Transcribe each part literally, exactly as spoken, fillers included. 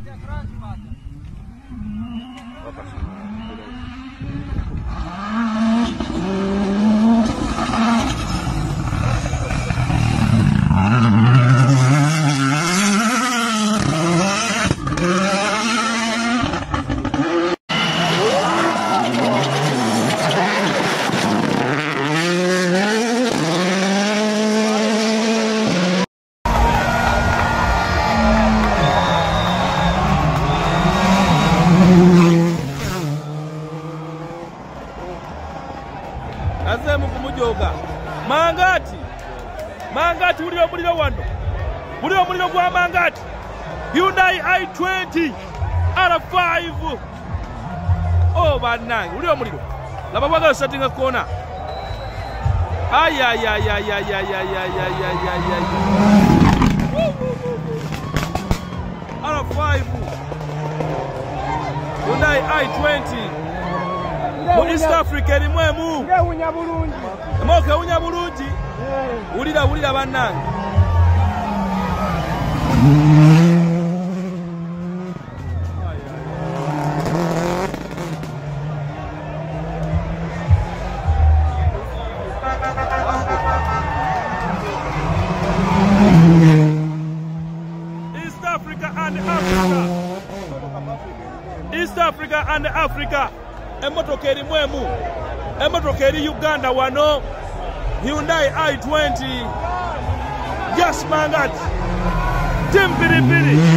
Azemu kumujoga mangati mangati ulio muliro wano ulio muliro kwa mangati Hyundai i twenty R five oh banangi ulio muliro laba baga settinga kona ay ay ay ay ay ay ay ay ay ay ay R five Hyundai i twenty mu East Africa limwemu ngeunya bulungi moke unya bulungi ulira ulira banange East Africa and Africa East Africa and Africa emotoka erimwemu emotoka eri Uganda wano Hyundai i twenty Jas Mangat Timpiripiri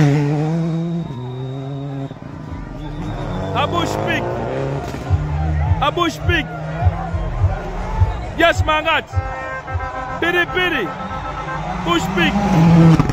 Abush Peak Abush Peak Jas Mangat Piripiri Bush Peak